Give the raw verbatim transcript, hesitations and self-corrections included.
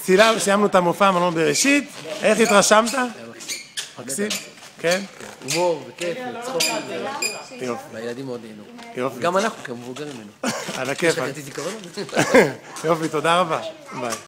סיימנו את המופע מלון בראשית, איך התרשמת? מקסים? כן? הומור וכיף, צחוקים. יופי. והילדים מאוד נהנו. יופי. גם אנחנו כמבוגרים ממנו. על הכיף. יש לך כרטיס זיכרון? יופי, תודה רבה. ביי.